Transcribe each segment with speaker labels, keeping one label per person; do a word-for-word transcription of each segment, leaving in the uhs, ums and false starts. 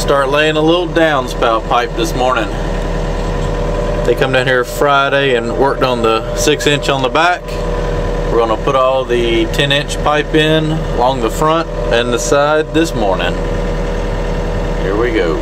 Speaker 1: start laying a little downspout pipe this morning. They come down here Friday and worked on the six inch on the back. We're going to put all the ten inch pipe in along the front and the side this morning. Here we go.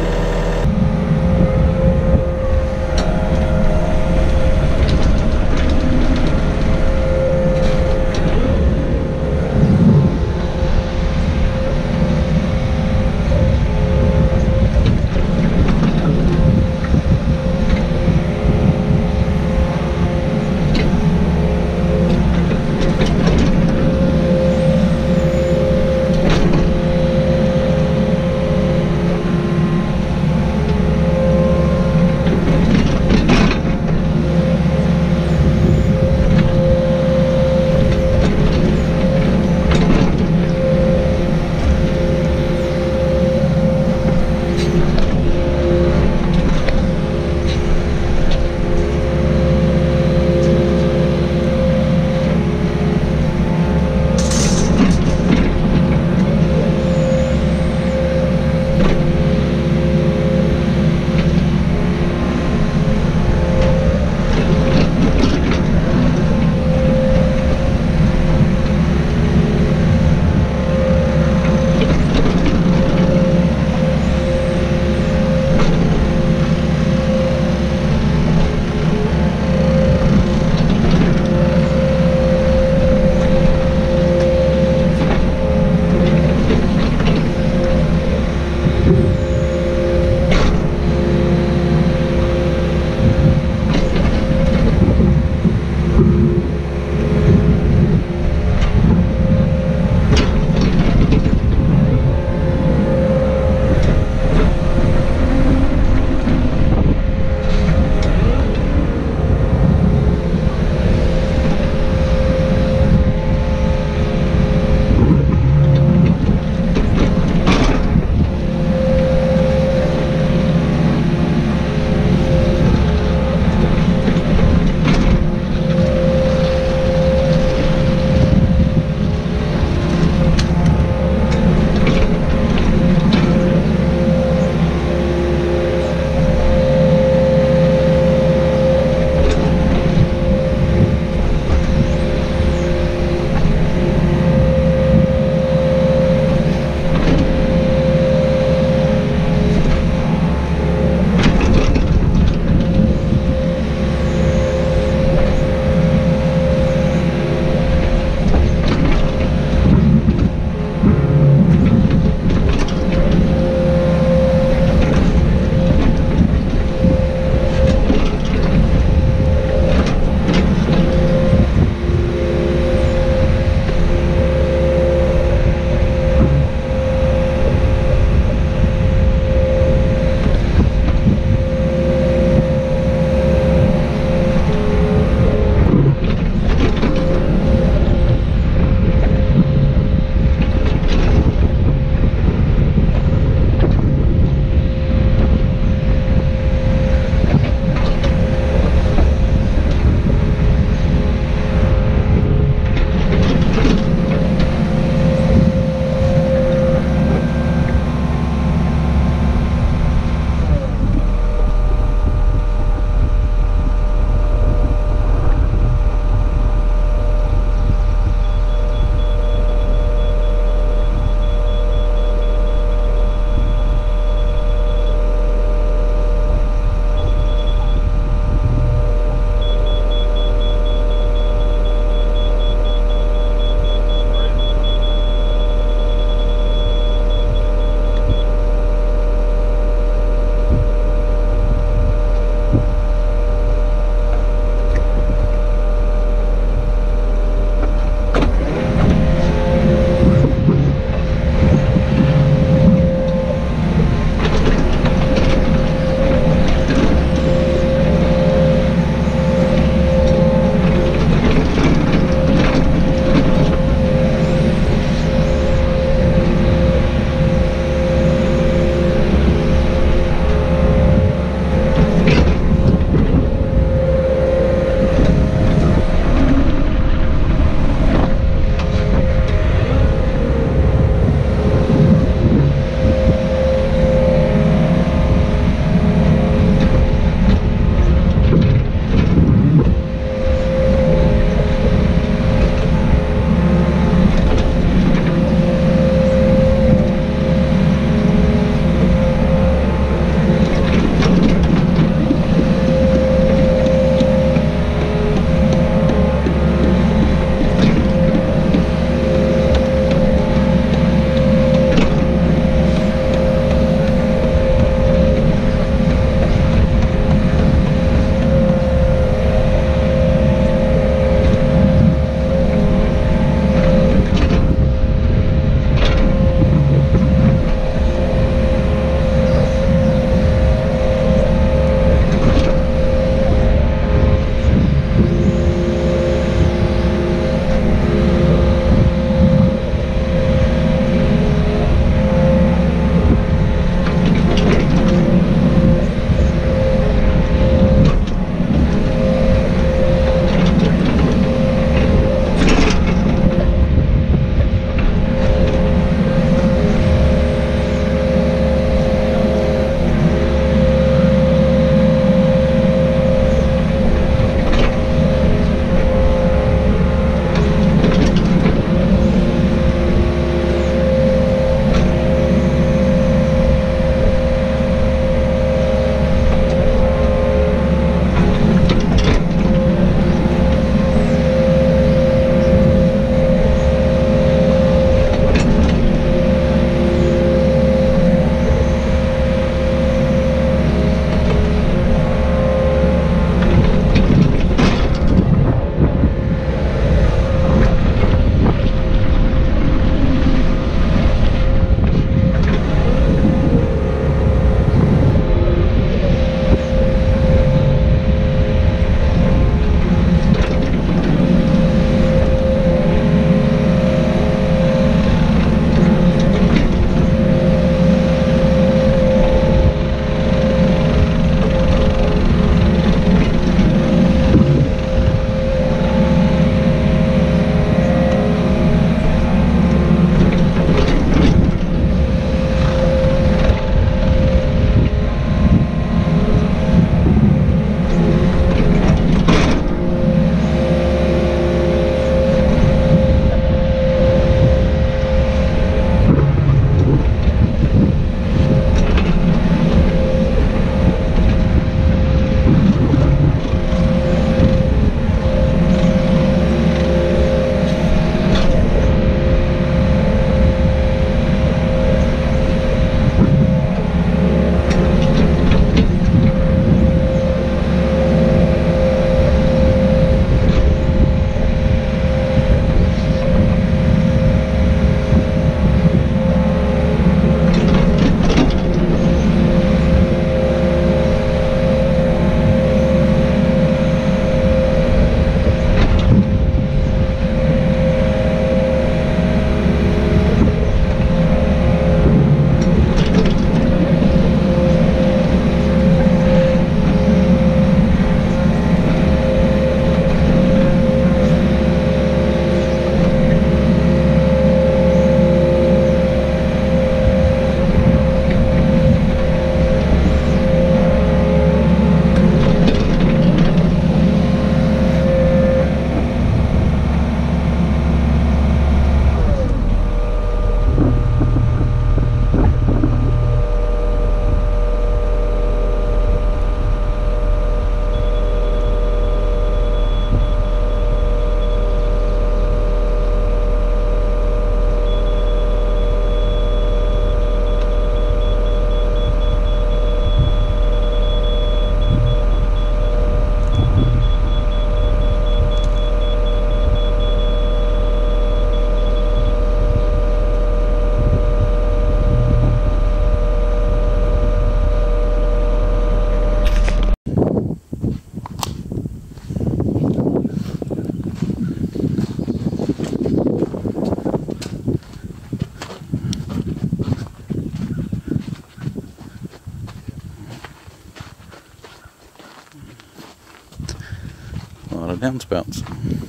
Speaker 2: downspouts.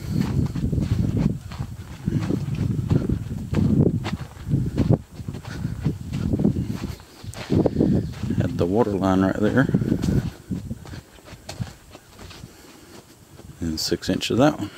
Speaker 2: Had the water line right there. And six inch of that one.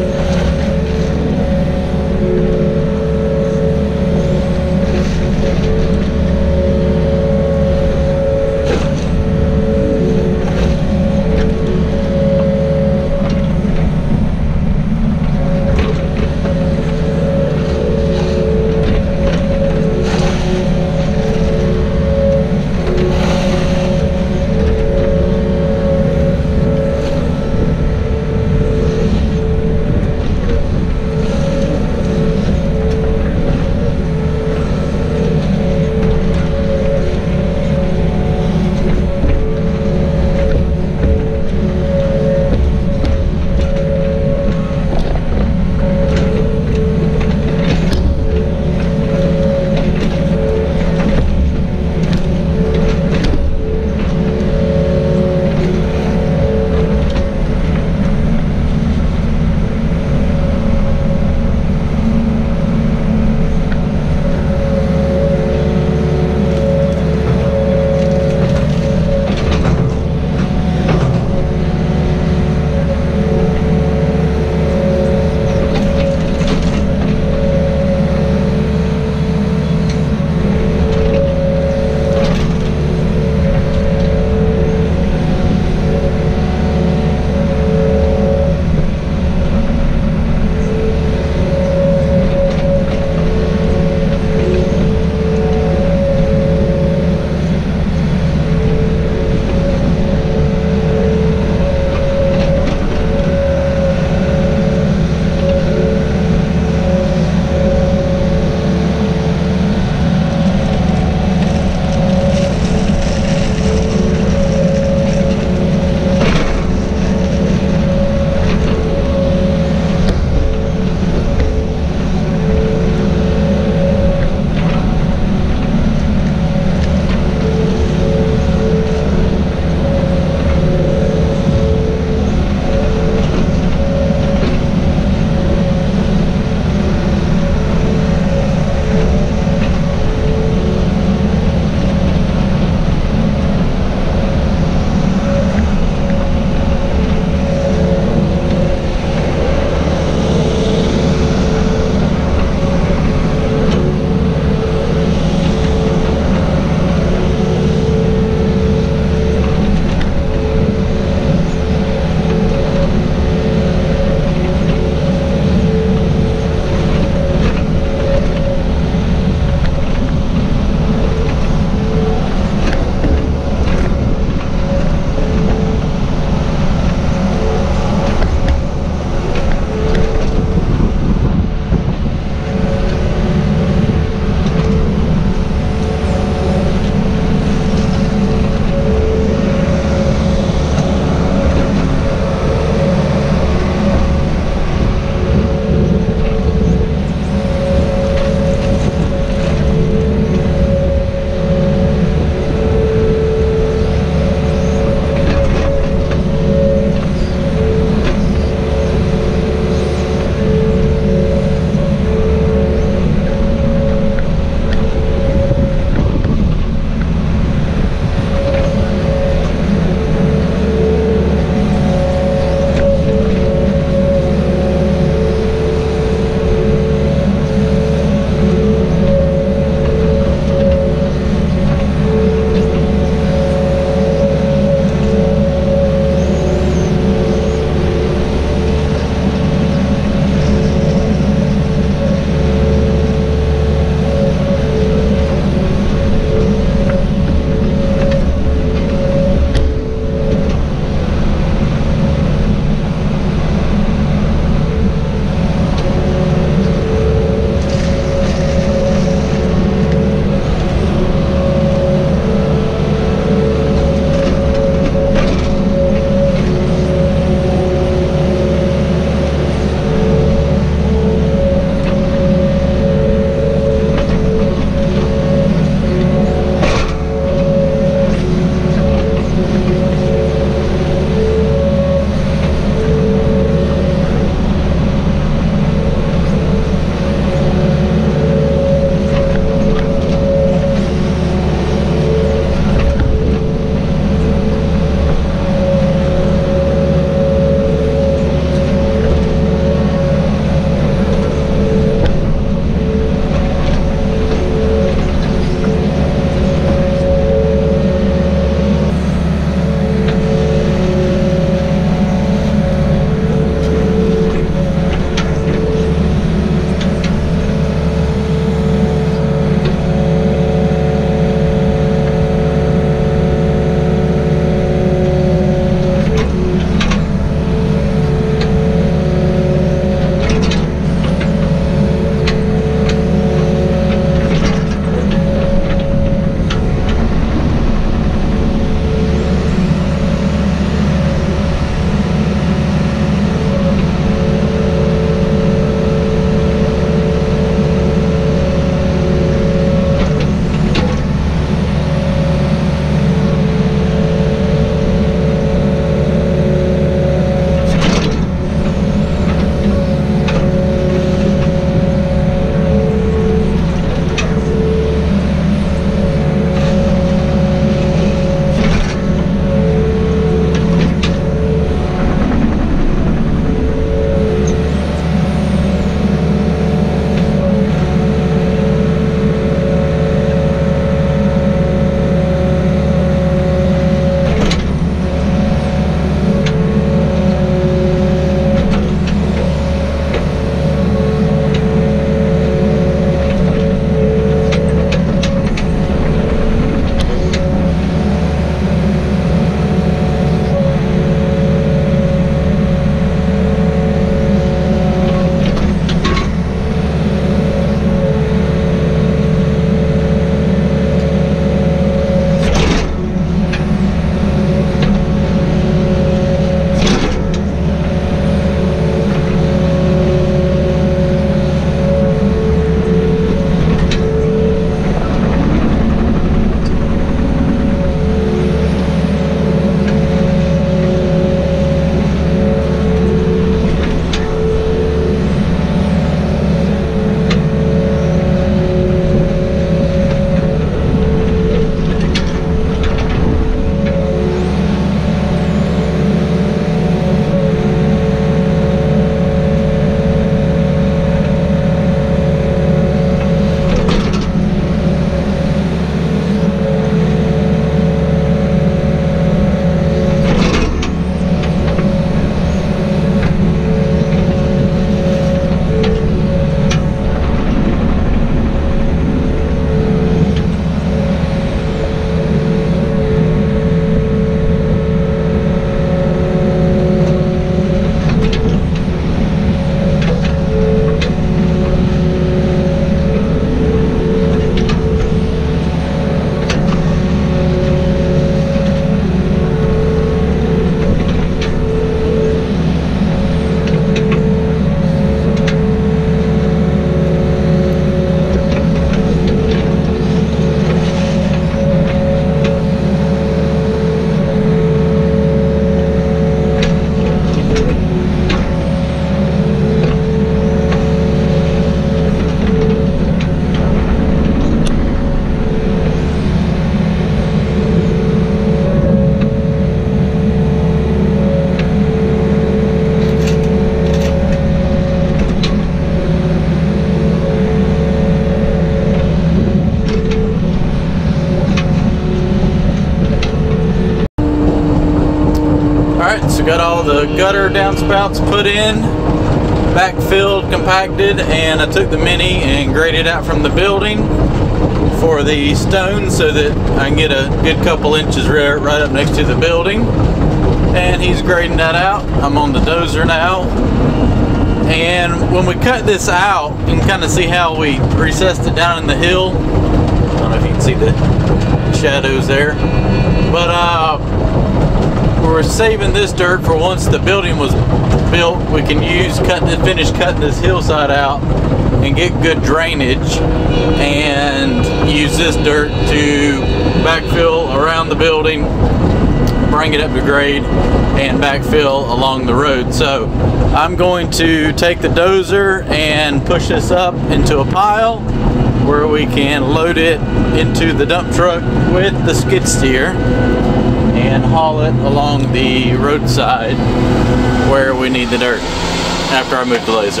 Speaker 1: got all the gutter downspouts put in, backfilled, compacted, and I took the Mini and graded out from the building for the stone so that I can get a good couple inches right, right up next to the building. And he's grading that out. I'm on the dozer now. And when we cut this out, you can kind of see how we recessed it down in the hill. I don't know if you can see the shadows there. But uh, we're saving this dirt for once the building was built. We can use, cut, finish cutting this hillside out and get good drainage, and use this dirt to backfill around the building, bring it up to grade, and backfill along the road. So I'm going to take the dozer and push this up into a pile where we can load it into the dump truck with the skid steer and haul it along the roadside where we need the dirt after I move the laser.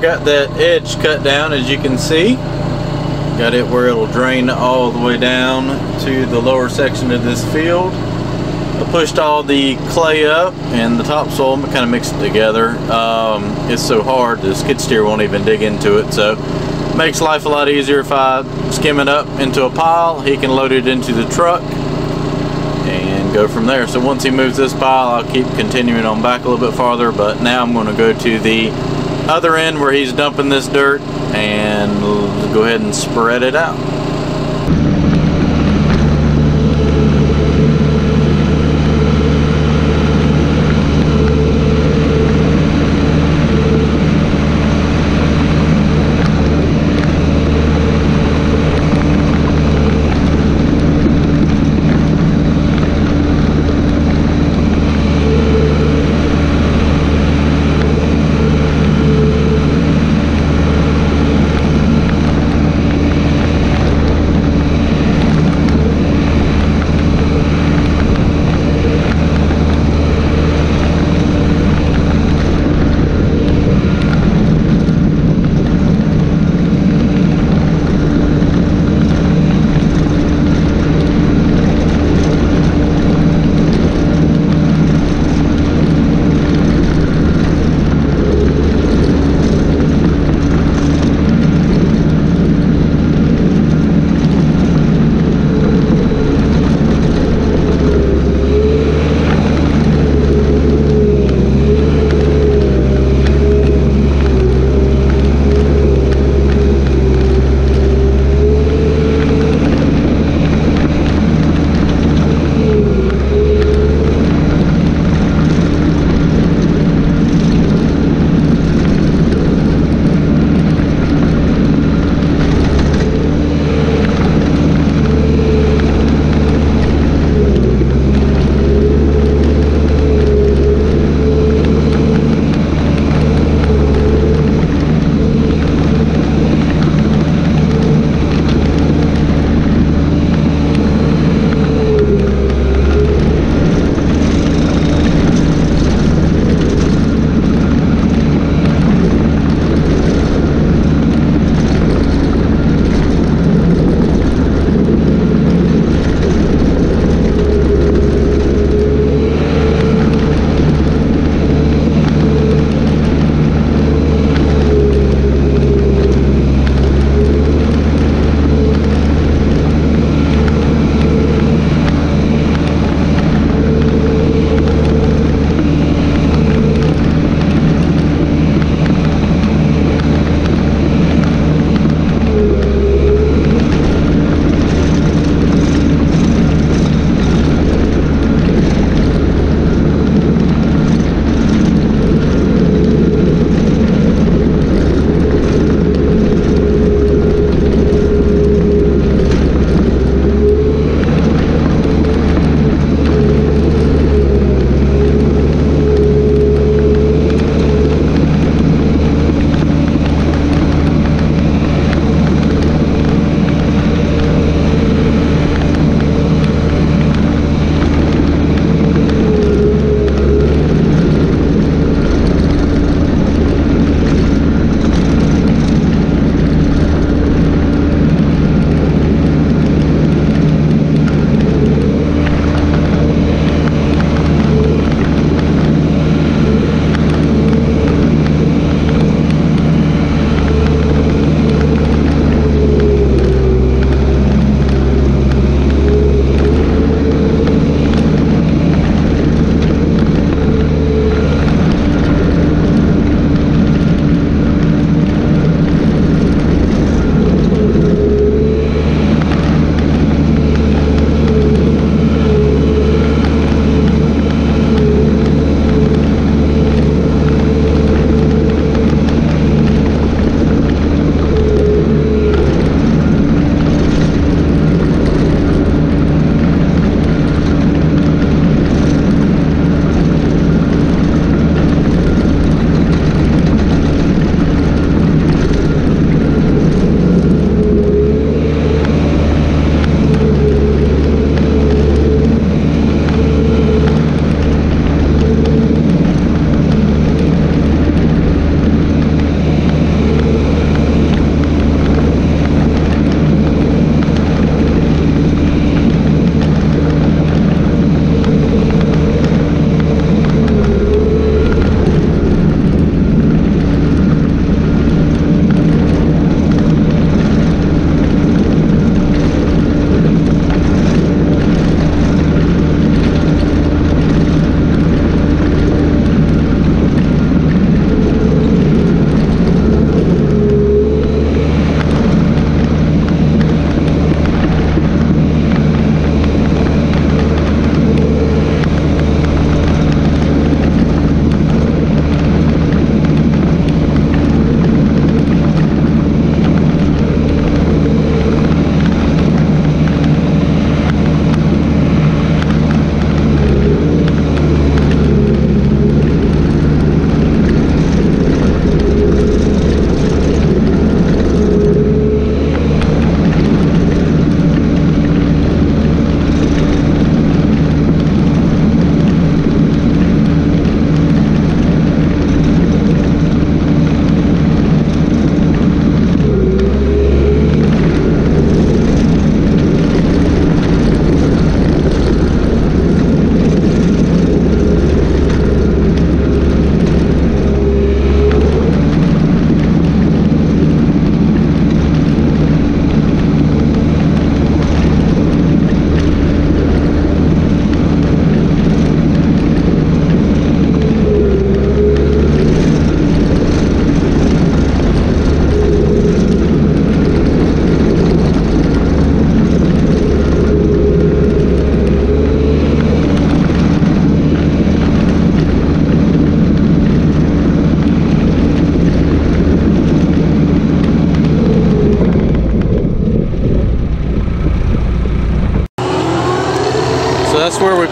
Speaker 1: got that edge cut down, as you can see. Got it where it'll drain all the way down to the lower section of this field. I pushed all the clay up and the topsoil, kind of mixed it together. Um, it's so hard the skid steer won't even dig into it, so it makes life a lot easier if I skim it up into a pile. He can load it into the truck and go from there. So once he moves this pile, I'll keep continuing on back a little bit farther, but now I'm going to go to the other end where he's dumping this dirt and go ahead and spread it out.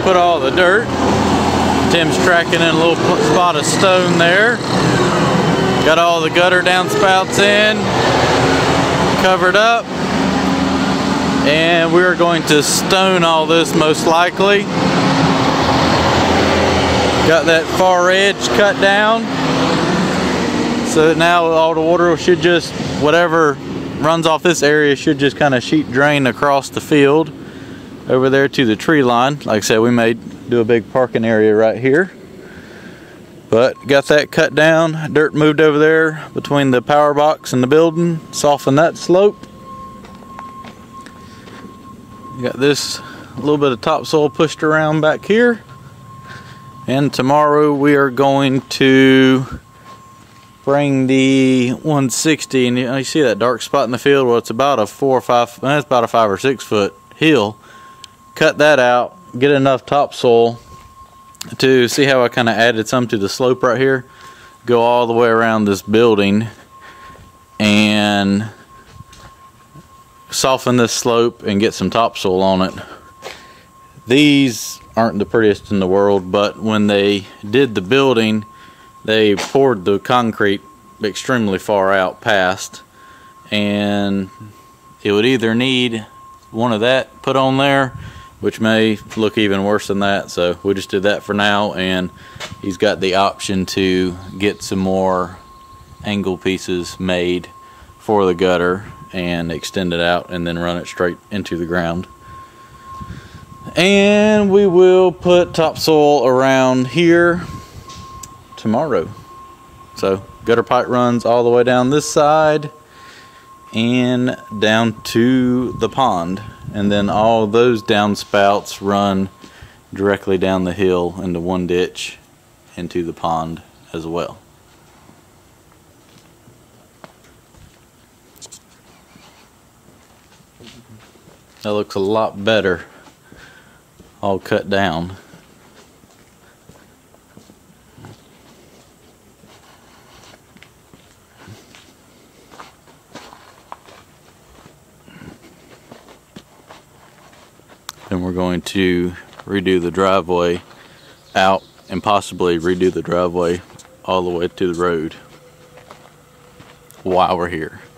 Speaker 1: put all the dirt. Tim's tracking in a little spot of stone there. Got all the gutter downspouts in, covered up, and we're going to stone all this most likely. Got that far edge cut down, so that now all the water should just, whatever runs off this area should just kind of sheet drain across the field over there to the tree line. Like I said, we may do a big parking area right here. But got that cut down, dirt moved over there between the power box and the building, soften that slope. Got this a little bit of topsoil pushed around back here. And tomorrow we are going to bring the one sixty, and you see that dark spot in the field? Well, it's about a four or five, well, it's about a five or six foot hill. Cut that out, get enough topsoil to see how I kind of added some to the slope right here. Go all the way around this building and soften this slope and get some topsoil on it. These aren't the prettiest in the world, but when they did the building, they poured the concrete extremely far out past, and it would either need one of that put on there, which may look even worse than that, so we just did that for now. And he's got the option to get some more angle pieces made for the gutter and extend it out and then run it straight into the ground. And we will put topsoil around here tomorrow. So gutter pipe runs all the way down this side and down to the pond, and then all those downspouts run directly down the hill into one ditch into the pond as well. That looks a lot better all cut down. And we're going to redo the driveway out and possibly redo the driveway all the way to the road while we're here.